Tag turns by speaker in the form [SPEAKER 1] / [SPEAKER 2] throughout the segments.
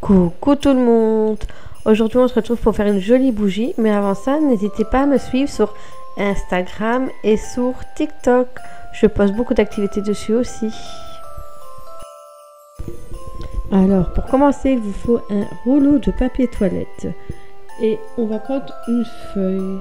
[SPEAKER 1] Coucou tout le monde! Aujourd'hui on se retrouve pour faire une jolie bougie, mais avant ça n'hésitez pas à me suivre sur Instagram et sur TikTok. Je poste beaucoup d'activités dessus aussi. Alors pour commencer il vous faut un rouleau de papier toilette et on va prendre une feuille.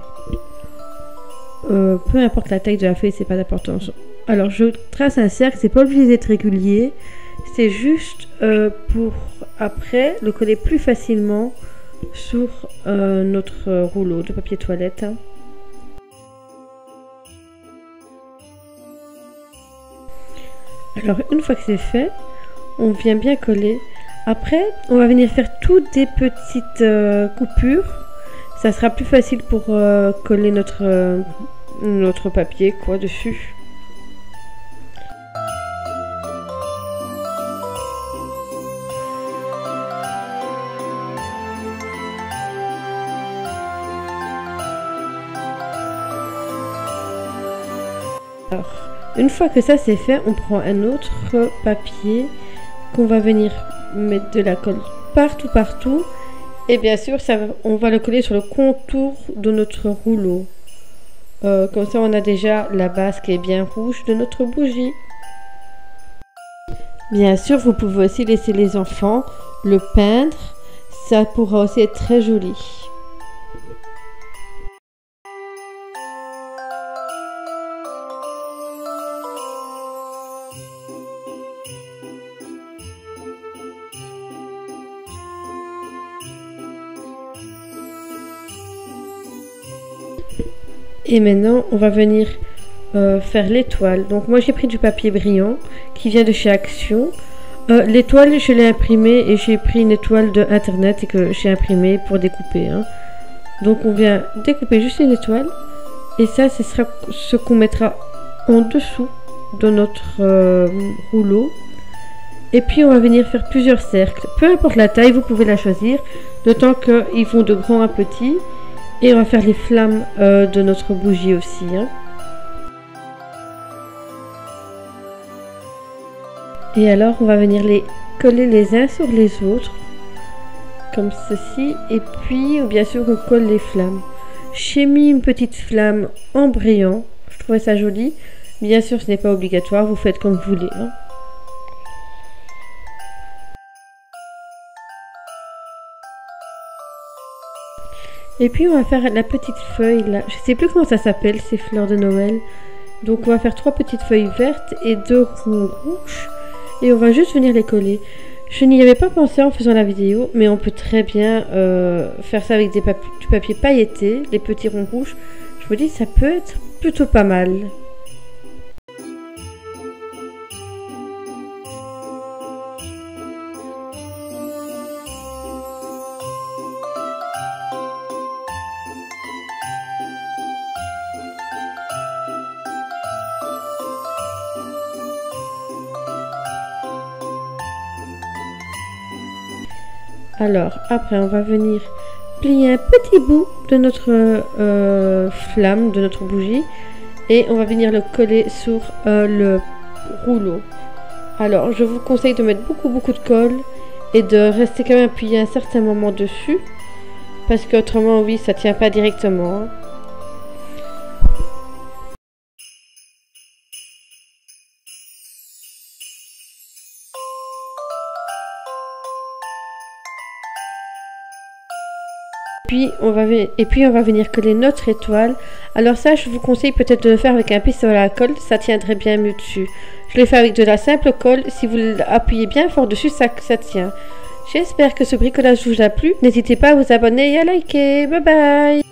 [SPEAKER 1] Peu importe la taille de la feuille, c'est pas d'importance. Alors je trace un cercle, c'est pas obligé d'être régulier. C'est juste pour après le coller plus facilement sur notre rouleau de papier toilette. Alors une fois que c'est fait, on vient bien coller. Après, on va venir faire toutes des petites coupures. Ça sera plus facile pour coller notre papier dessus. Alors, une fois que ça c'est fait, on prend un autre papier qu'on va venir mettre de la colle partout. Et bien sûr, on va le coller sur le contour de notre rouleau. Comme ça, on a déjà la base qui est bien rouge de notre bougie. Bien sûr, vous pouvez aussi laisser les enfants le peindre. Ça pourra aussi être très joli. Et maintenant, on va venir faire l'étoile. Donc moi, j'ai pris du papier brillant qui vient de chez Action. L'étoile, je l'ai imprimée et j'ai pris une étoile de internet et que j'ai imprimée pour découper. Donc on vient découper juste une étoile. Et ça, ce sera ce qu'on mettra en dessous de notre rouleau. Et puis on va venir faire plusieurs cercles. Peu importe la taille, vous pouvez la choisir. D'autant qu'ils vont de grand à petit. Et on va faire les flammes de notre bougie aussi. Et alors, on va venir les coller les uns sur les autres. Comme ceci. Et puis, bien sûr, on colle les flammes. J'ai mis une petite flamme en brillant. Je trouvais ça joli. Bien sûr, ce n'est pas obligatoire. Vous faites comme vous voulez. Et puis on va faire la petite feuille là, je sais plus comment ça s'appelle ces fleurs de Noël. Donc on va faire 3 petites feuilles vertes et 2 ronds rouges. Et on va juste venir les coller. Je n'y avais pas pensé en faisant la vidéo, mais on peut très bien faire ça avec du papier pailleté, les petits ronds rouges. Je me dis ça peut être plutôt pas mal. Alors, après, on va venir plier un petit bout de notre flamme, de notre bougie. Et on va venir le coller sur le rouleau. Alors, je vous conseille de mettre beaucoup de colle. Et de rester quand même appuyé un certain moment dessus. Parce qu'autrement, oui, ça tient pas directement. Puis on va venir coller notre étoile. Alors ça, je vous conseille peut-être de le faire avec un pistolet à colle, ça tiendrait bien mieux dessus. Je l'ai fait avec de la simple colle, si vous l'appuyez bien fort dessus, ça tient. J'espère que ce bricolage vous a plu. N'hésitez pas à vous abonner et à liker. Bye bye!